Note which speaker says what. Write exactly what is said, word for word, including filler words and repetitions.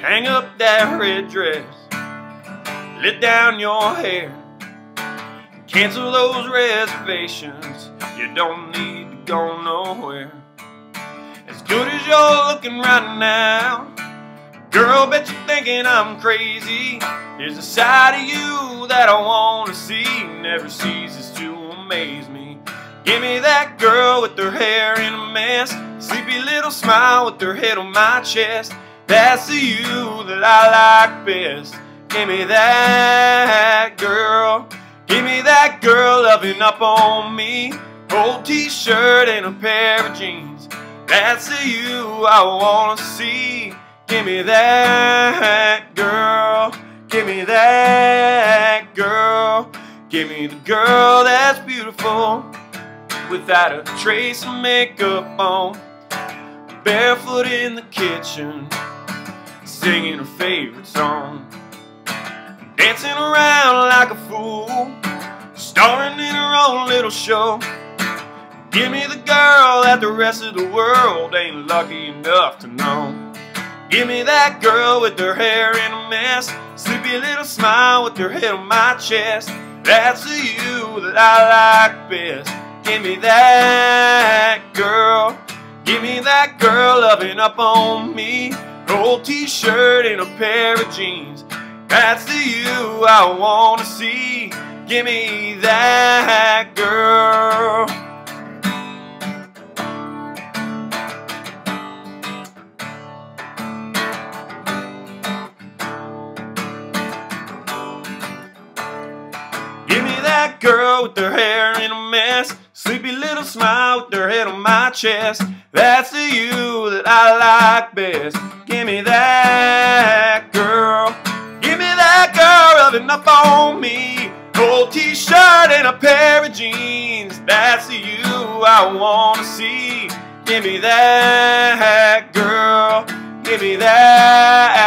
Speaker 1: Hang up that red dress, let down your hair, cancel those reservations. You don't need to go nowhere. As good as you're looking right now, girl, bet you're thinking I'm crazy. There's a side of you that I wanna see, never ceases to amaze me. Give me that girl with her hair in a mess, sleepy little smile with her head on my chest. That's the you that I like best. Give me that girl. Give me that girl loving up on me. Old t-shirt and a pair of jeans. That's the you I wanna see. Give me that girl. Give me that girl. Give me the girl that's beautiful, without a trace of makeup on, barefoot in the kitchen, singing her favorite song, dancing around like a fool, starring in her own little show. Give me the girl that the rest of the world ain't lucky enough to know. Give me that girl with her hair in a mess, sleepy little smile with her head on my chest. That's the you that I like best. Give me that girl. Give me that girl loving up on me. Old t-shirt and a pair of jeans. That's the you I wanna see. Give me that girl. Give me that girl with her hair in a mess, sleepy little smile with her head on my chest. That's the you that I like best. Give me that girl. Give me that girl rubbing up on me. Old t-shirt and a pair of jeans. That's the you I wanna see. Give me that girl. Give me that